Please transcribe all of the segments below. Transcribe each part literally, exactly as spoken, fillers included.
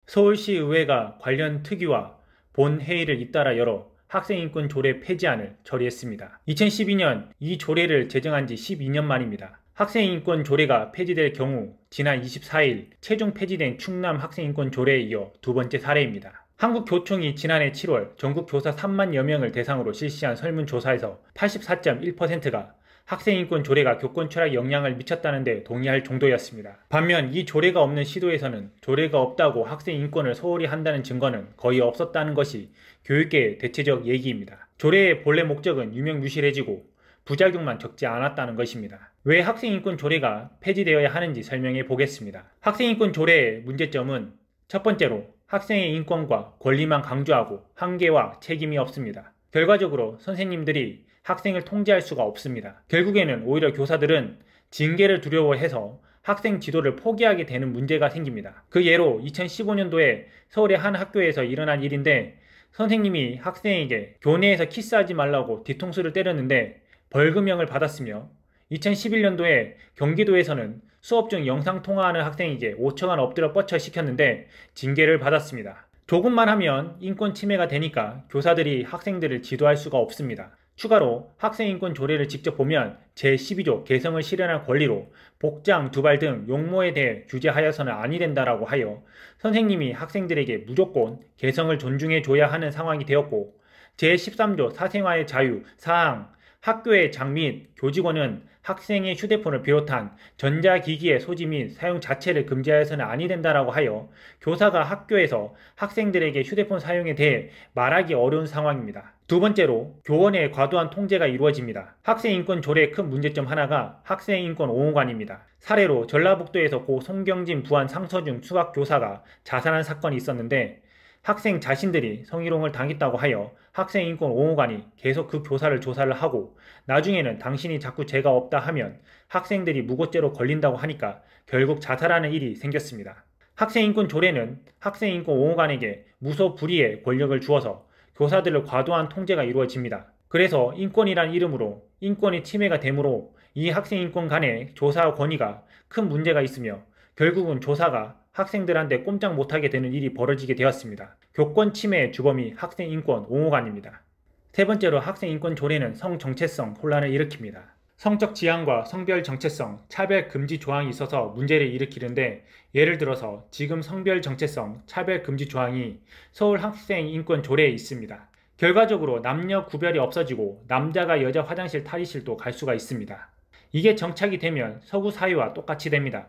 서울시의회가 관련 특위와 본회의를 잇따라 열어 학생인권 조례 폐지안을 처리했습니다. 이천십이 년 이 조례를 제정한 지 십이 년 만입니다. 학생인권 조례가 폐지될 경우 지난 이십사 일 최종 폐지된 충남 학생인권 조례에 이어 두 번째 사례입니다. 한국교총이 지난해 칠월 전국 교사 삼만여 명을 대상으로 실시한 설문조사에서 팔십사 점 일 퍼센트가 학생인권 조례가 교권 철학에 영향을 미쳤다는 데 동의할 정도였습니다. 반면 이 조례가 없는 시도에서는 조례가 없다고 학생인권을 소홀히 한다는 증거는 거의 없었다는 것이 교육계의 대체적 얘기입니다. 조례의 본래 목적은 유명무실해지고 부작용만 적지 않았다는 것입니다. 왜 학생인권 조례가 폐지되어야 하는지 설명해 보겠습니다. 학생인권 조례의 문제점은 첫 번째로 학생의 인권과 권리만 강조하고 한계와 책임이 없습니다. 결과적으로 선생님들이 학생을 통제할 수가 없습니다. 결국에는 오히려 교사들은 징계를 두려워해서 학생 지도를 포기하게 되는 문제가 생깁니다. 그 예로 이천십오 년도에 서울의 한 학교에서 일어난 일인데 선생님이 학생에게 교내에서 키스하지 말라고 뒤통수를 때렸는데 벌금형을 받았으며 이천십일 년도에 경기도에서는 수업 중 영상통화하는 학생에게 오천만 원 엎드려 뻗쳐 시켰는데 징계를 받았습니다. 조금만 하면 인권 침해가 되니까 교사들이 학생들을 지도할 수가 없습니다. 추가로 학생인권 조례를 직접 보면 제십이 조 개성을 실현할 권리로 복장, 두발 등 용모에 대해 규제하여서는 아니 된다라고 하여 선생님이 학생들에게 무조건 개성을 존중해 줘야 하는 상황이 되었고 제십삼 조 사생활의 자유 사항 학교의 장 및 교직원은 학생의 휴대폰을 비롯한 전자기기의 소지 및 사용 자체를 금지하여서는 아니 된다라고 하여 교사가 학교에서 학생들에게 휴대폰 사용에 대해 말하기 어려운 상황입니다. 두 번째로 교원의 과도한 통제가 이루어집니다. 학생인권 조례의 큰 문제점 하나가 학생인권 옹호관입니다. 사례로 전라북도에서 고 송경진 부안 상서중 수학교사가 자살한 사건이 있었는데 학생 자신들이 성희롱을 당했다고 하여 학생인권 옹호관이 계속 그 교사를 조사를 하고 나중에는 당신이 자꾸 죄가 없다 하면 학생들이 무고죄로 걸린다고 하니까 결국 자살하는 일이 생겼습니다. 학생인권 조례는 학생인권 옹호관에게 무소불위의 권력을 주어서 교사들을 과도한 통제가 이루어집니다. 그래서 인권이란 이름으로 인권이 침해가 되므로 이 학생인권 간의 조사 권위가 큰 문제가 있으며 결국은 조사가 학생들한테 꼼짝 못하게 되는 일이 벌어지게 되었습니다. 교권 침해의 주범이 학생인권 옹호관입니다. 세 번째로 학생인권 조례는 성정체성 혼란을 일으킵니다. 성적 지향과 성별 정체성, 차별 금지 조항이 있어서 문제를 일으키는데 예를 들어서 지금 성별 정체성, 차별 금지 조항이 서울 학생인권 조례에 있습니다. 결과적으로 남녀 구별이 없어지고 남자가 여자 화장실 탈의실도 갈 수가 있습니다. 이게 정착이 되면 서구 사회와 똑같이 됩니다.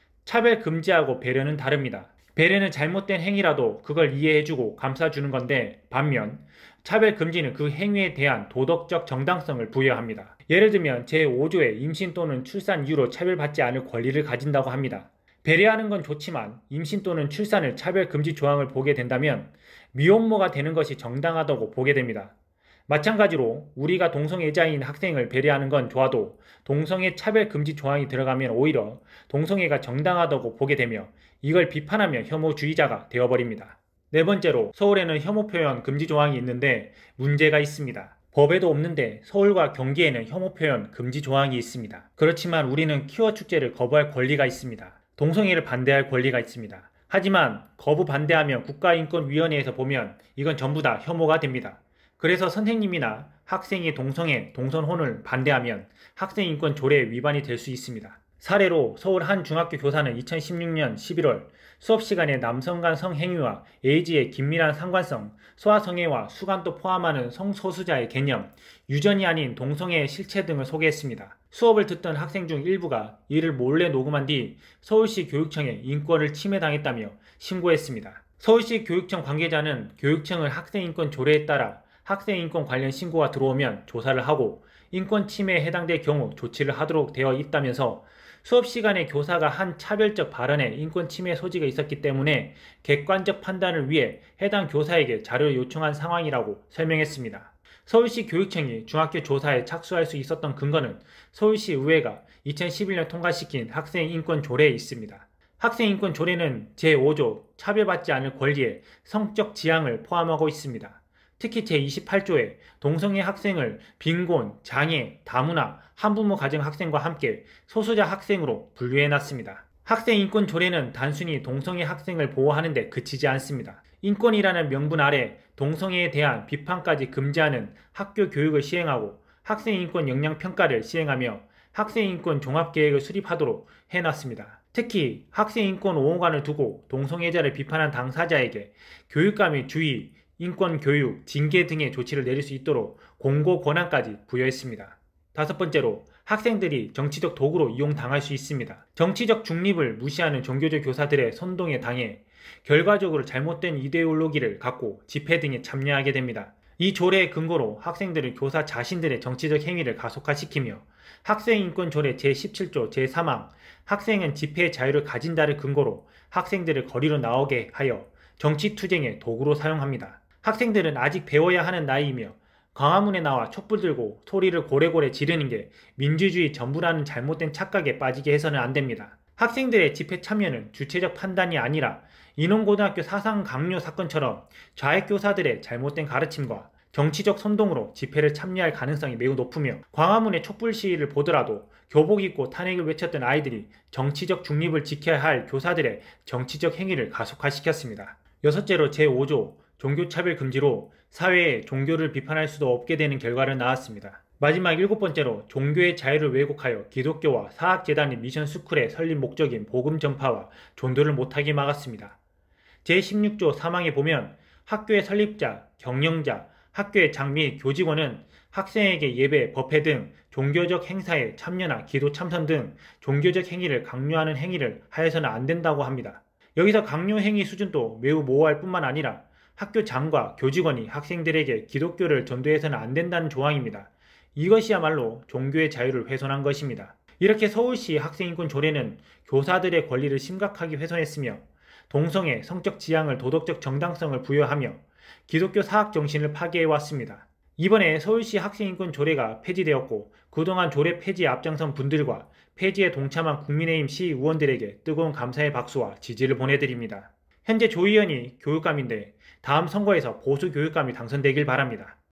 차별 금지하고 배려는 다릅니다. 배려는 잘못된 행위라도 그걸 이해해주고 감싸주는 건데 반면 차별 금지는 그 행위에 대한 도덕적 정당성을 부여합니다. 예를 들면 제오 조에 임신 또는 출산 이유로 차별받지 않을 권리를 가진다고 합니다. 배려하는 건 좋지만 임신 또는 출산을 차별 금지 조항을 보게 된다면 미혼모가 되는 것이 정당하다고 보게 됩니다. 마찬가지로 우리가 동성애자인 학생을 배려하는 건 좋아도 동성애 차별 금지 조항이 들어가면 오히려 동성애가 정당하다고 보게 되며 이걸 비판하며 혐오주의자가 되어버립니다. 네 번째로 서울에는 혐오 표현 금지 조항이 있는데 문제가 있습니다. 법에도 없는데 서울과 경기에는 혐오 표현 금지 조항이 있습니다. 그렇지만 우리는 퀴어 축제를 거부할 권리가 있습니다. 동성애를 반대할 권리가 있습니다. 하지만 거부 반대하면 국가인권위원회에서 보면 이건 전부 다 혐오가 됩니다. 그래서 선생님이나 학생이 동성애, 동성혼을 반대하면 학생인권 조례 위반이 될 수 있습니다. 사례로 서울 한 중학교 교사는 이천십육 년 십일월 수업 시간에 남성 간 성행위와 에이즈의 긴밀한 상관성, 소아성애와 수간도 포함하는 성소수자의 개념, 유전이 아닌 동성애의 실체 등을 소개했습니다. 수업을 듣던 학생 중 일부가 이를 몰래 녹음한 뒤 서울시 교육청에 인권을 침해당했다며 신고했습니다. 서울시 교육청 관계자는 교육청을 학생인권 조례에 따라 학생인권 관련 신고가 들어오면 조사를 하고 인권 침해에 해당될 경우 조치를 하도록 되어 있다면서 수업 시간에 교사가 한 차별적 발언에 인권 침해 소지가 있었기 때문에 객관적 판단을 위해 해당 교사에게 자료를 요청한 상황이라고 설명했습니다. 서울시 교육청이 중학교 조사에 착수할 수 있었던 근거는 서울시 의회가 이천십일 년 통과시킨 학생인권 조례에 있습니다. 학생인권 조례는 제오 조 차별받지 않을 권리에 성적 지향을 포함하고 있습니다. 특히 제이십팔 조에 동성애 학생을 빈곤, 장애, 다문화, 한부모 가정 학생과 함께 소수자 학생으로 분류해놨습니다. 학생 인권 조례는 단순히 동성애 학생을 보호하는 데 그치지 않습니다. 인권이라는 명분 아래 동성애에 대한 비판까지 금지하는 학교 교육을 시행하고 학생 인권 역량 평가를 시행하며 학생 인권 종합계획을 수립하도록 해놨습니다. 특히 학생 인권 옹호관을 두고 동성애자를 비판한 당사자에게 교육과 및 주의, 인권 교육, 징계 등의 조치를 내릴 수 있도록 공고 권한까지 부여했습니다. 다섯 번째로 학생들이 정치적 도구로 이용당할 수 있습니다. 정치적 중립을 무시하는 종교적 교사들의 선동에 당해 결과적으로 잘못된 이데올로기를 갖고 집회 등에 참여하게 됩니다. 이 조례의 근거로 학생들은 교사 자신들의 정치적 행위를 가속화시키며 학생인권조례 제십칠 조 제삼 항 학생은 집회의 자유를 가진다를 근거로 학생들을 거리로 나오게 하여 정치투쟁의 도구로 사용합니다. 학생들은 아직 배워야 하는 나이이며 광화문에 나와 촛불 들고 소리를 고래고래 지르는 게 민주주의 전부라는 잘못된 착각에 빠지게 해서는 안 됩니다. 학생들의 집회 참여는 주체적 판단이 아니라 인원고등학교 사상 강요 사건처럼 좌익교사들의 잘못된 가르침과 정치적 선동으로 집회를 참여할 가능성이 매우 높으며 광화문의 촛불 시위를 보더라도 교복 입고 탄핵을 외쳤던 아이들이 정치적 중립을 지켜야 할 교사들의 정치적 행위를 가속화시켰습니다. 여섯째로 제오 조 종교차별 금지로 사회에 종교를 비판할 수도 없게 되는 결과를 낳았습니다. 마지막 일곱 번째로 종교의 자유를 왜곡하여 기독교와 사학재단의 미션 스쿨의 설립 목적인 복음 전파와 전도를 못하게 막았습니다. 제십육 조 삼 항에 보면 학교의 설립자, 경영자, 학교의 장 및 교직원은 학생에게 예배, 법회 등 종교적 행사에 참여나 기도 참선 등 종교적 행위를 강요하는 행위를 하여서는 안 된다고 합니다. 여기서 강요 행위 수준도 매우 모호할 뿐만 아니라 학교 장과 교직원이 학생들에게 기독교를 전도해서는 안 된다는 조항입니다. 이것이야말로 종교의 자유를 훼손한 것입니다. 이렇게 서울시 학생인권 조례는 교사들의 권리를 심각하게 훼손했으며 동성애, 성적 지향을 도덕적 정당성을 부여하며 기독교 사학 정신을 파괴해왔습니다. 이번에 서울시 학생인권 조례가 폐지되었고 그동안 조례 폐지에 앞장선 분들과 폐지에 동참한 국민의힘 시의원들에게 뜨거운 감사의 박수와 지지를 보내드립니다. 현재 조 의원이 교육감인데 다음 선거에서 보수 교육감이 당선되길 바랍니다.